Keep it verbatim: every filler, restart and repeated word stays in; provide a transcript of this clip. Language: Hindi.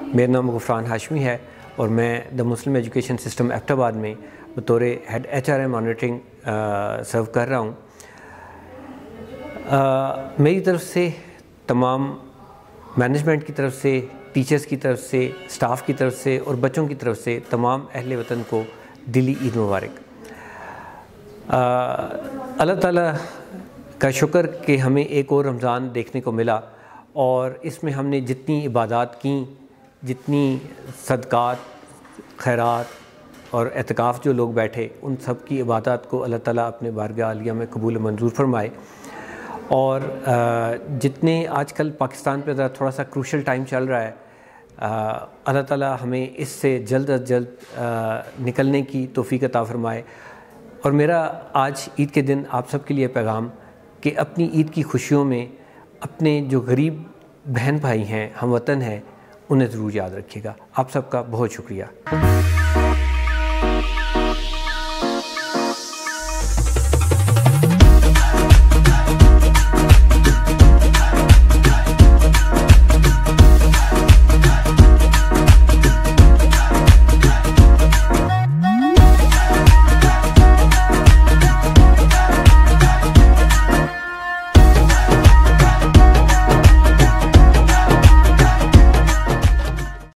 मेरा नाम गुफरान हाशमी है और मैं the Muslim education system Abbottabad में बतौर head H R M monitoring serve कर रहा हूँ। मेरी तरफ से तमाम मैनेजमेंट की तरफ से, टीचर्स की तरफ से, स्टाफ की तरफ से और बच्चों की तरफ से तमाम अहले वतन को दिली ईद मुबारक। अल्लाह ताला का शुक्र कि हमें एक और रमज़ान देखने को मिला और इसमें हमने जितनी इबादत की, जितनी सदक़ात, खैरात और एतकाफ़ जो लोग बैठे, उन सब की इबादत को अल्लाह ताला अपने बारगाह आलिया में कबूल मंजूर फरमाए। और जितने आजकल पाकिस्तान पे थोड़ा सा क्रूशल टाइम चल रहा है, अल्लाह ताला हमें इससे जल्द अज जल्द निकलने की तौफ़ीक़ अता फ़रमाए। और मेरा आज ईद के दिन आप सब के लिए पैगाम कि अपनी ईद की खुशियों में अपने जो गरीब बहन भाई हैं, हम वतन हैं, उन्हें ज़रूर याद रखिएगा। आप सबका बहुत शुक्रिया।